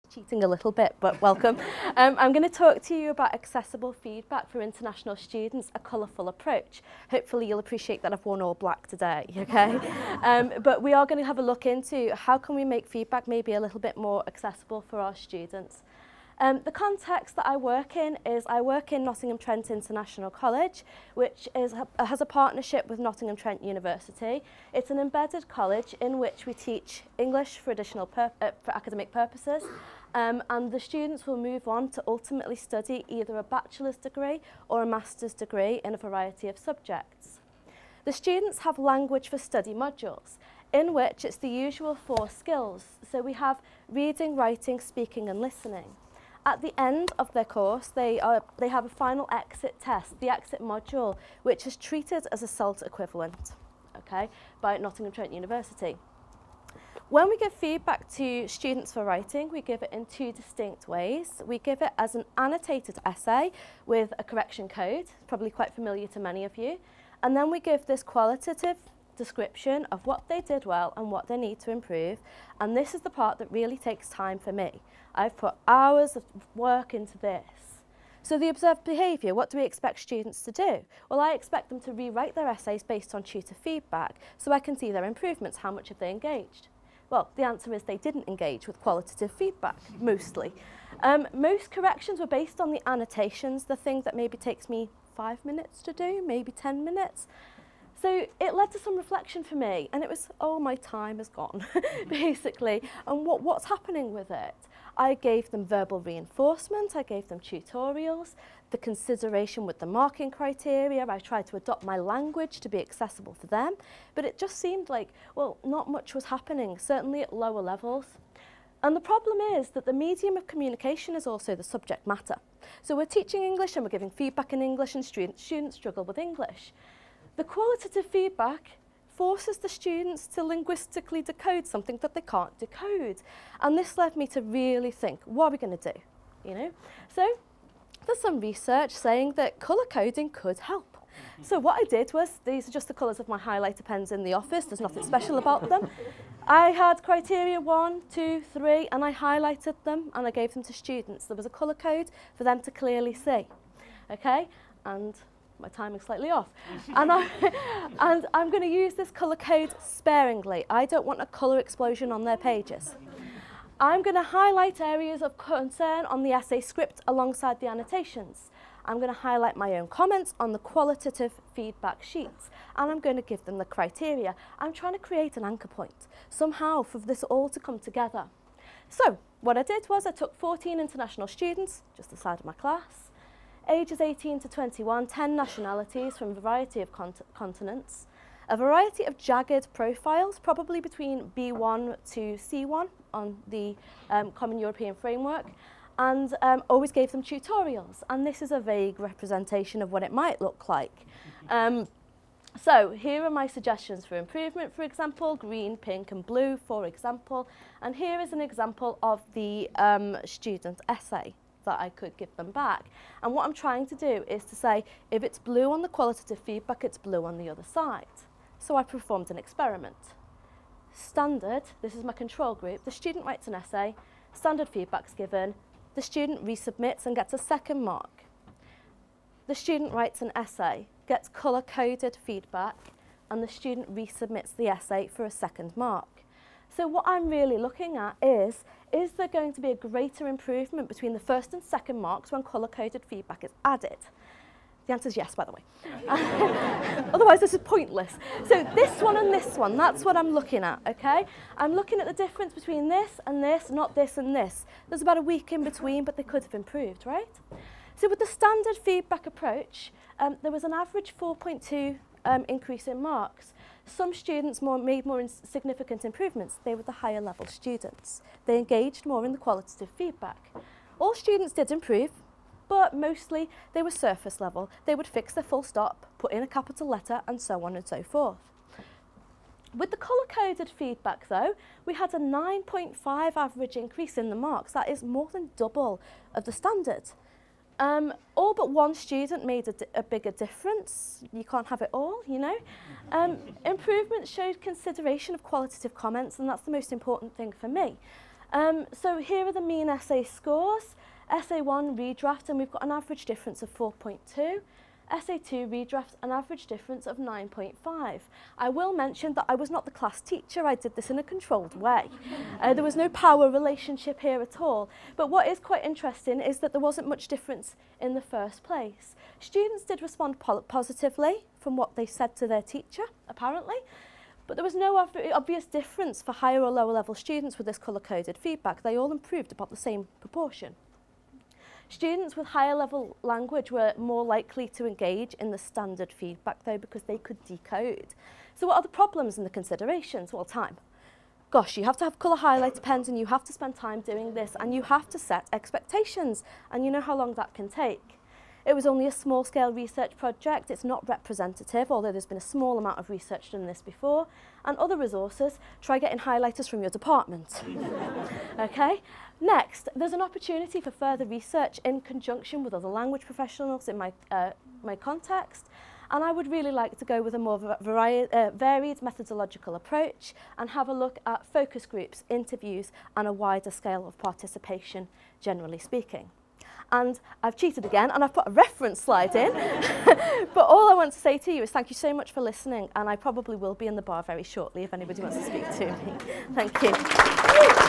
Cheating a little bit, but welcome. I'm going to talk to you about accessible feedback for international students, a colourful approach. Hopefully you'll appreciate that I've worn all black today, okay? But we are going to have a look into how can we make feedback maybe a little bit more accessible for our students. The context that I work in is I work in Nottingham Trent International College, which has a partnership with Nottingham Trent University. It's an embedded college in which we teach English for for academic purposes, and the students will move on to ultimately study either a bachelor's degree or a master's degree in a variety of subjects. The students have language for study modules, in which it's the usual 4 skills. So we have reading, writing, speaking and listening. At the end of their course, they have a final exit test, the exit module, which is treated as a SALT equivalent, okay, by Nottingham Trent University. When we give feedback to students for writing, we give it in 2 distinct ways. We give it as an annotated essay with a correction code, probably quite familiar to many of you, and then we give this qualitative description of what they did well and what they need to improve, and this is the part that really takes time for me. I've put hours of work into this. So the observed behaviour, what do we expect students to do? Well, I expect them to rewrite their essays based on tutor feedback so I can see their improvements. How much have they engaged? Well, the answer is they didn't engage with qualitative feedback, mostly. Most corrections were based on the annotations, the thing that maybe takes me 5 minutes to do, maybe 10 minutes. So it led to some reflection for me, and it was, oh, my time is gone, basically. And what's happening with it? I gave them verbal reinforcement, I gave them tutorials, the consideration with the marking criteria, I tried to adopt my language to be accessible for them, but it just seemed like, well, not much was happening, certainly at lower levels. And the problem is that the medium of communication is also the subject matter. So we're teaching English and we're giving feedback in English, and students struggle with English. The qualitative feedback forces the students to linguistically decode something that they can't decode. And this led me to really think, what are we going to do? You know? So there's some research saying that colour coding could help. So what I did was, these are just the colours of my highlighter pens in the office, there's nothing special about them. I had criteria 1, 2, 3, and I highlighted them and I gave them to students. There was a colour code for them to clearly see. Okay? And my timing's slightly off. And I'm going to use this colour code sparingly. I don't want a colour explosion on their pages. I'm going to highlight areas of concern on the essay script alongside the annotations. I'm going to highlight my own comments on the qualitative feedback sheets, and I'm going to give them the criteria. I'm trying to create an anchor point, somehow for this all to come together. So what I did was I took 14 international students, just the side of my class, ages 18 to 21, 10 nationalities from a variety of continents, a variety of jagged profiles, probably between B1 to C1 on the Common European Framework, and always gave them tutorials. And this is a vague representation of what it might look like. So here are my suggestions for improvement, for example, green, pink and blue, for example. And here is an example of the student essay that I could give them back. And what I'm trying to do is to say, if it's blue on the qualitative feedback, it's blue on the other side. So I performed an experiment. Standard, this is my control group, the student writes an essay, standard feedback's given, the student resubmits and gets a 2nd mark. The student writes an essay, gets colour-coded feedback, and the student resubmits the essay for a 2nd mark. So what I'm really looking at is there going to be a greater improvement between the 1st and 2nd marks when colour-coded feedback is added? The answer is yes, by the way. Otherwise, this is pointless. So this one and this one, that's what I'm looking at, okay? I'm looking at the difference between this and this, not this and this. There's about a week in between, but they could have improved, right? So with the standard feedback approach, there was an average 4.2 increase in marks. Some students made more significant improvements. They were the higher level students. They engaged more in the qualitative feedback. All students did improve, but mostly they were surface level. They would fix their full stop, put in a capital letter, and so on and so forth. With the colour-coded feedback, though, we had a 9.5 average increase in the marks. That is more than double of the standard. All but one student made a bigger difference. You can't have it all, you know. Improvements showed consideration of qualitative comments, and that's the most important thing for me. So here are the mean essay scores. Essay 1 redraft, and we've got an average difference of 4.2. Essay 2 redraft, an average difference of 9.5. I will mention that I was not the class teacher. I did this in a controlled way. There was no power relationship here at all. But what is quite interesting is that there wasn't much difference in the first place. Students did respond positively from what they said to their teacher, apparently. But there was no obvious difference for higher or lower level students with this colour-coded feedback. They all improved about the same proportion. Students with higher level language were more likely to engage in the standard feedback though, because they could decode. So what are the problems and the considerations? Well, time. Gosh, you have to have colour highlighter pens and you have to spend time doing this and you have to set expectations, and you know how long that can take. It was only a small scale research project. It's not representative, although there's been a small amount of research done this before. And other resources, try getting highlighters from your department. Okay? Next, there's an opportunity for further research in conjunction with other language professionals in my context. And I would really like to go with a more varied methodological approach and have a look at focus groups, interviews, and a wider scale of participation, generally speaking. And I've cheated again and I've put a reference slide in. But all I want to say to you is thank you so much for listening, and I probably will be in the bar very shortly if anybody wants to speak to me. Thank you.